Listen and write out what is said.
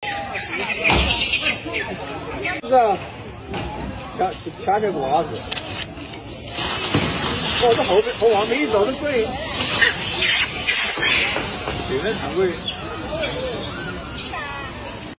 是啊，掐起瓜子。哦，这后往没走的贵，这边常规。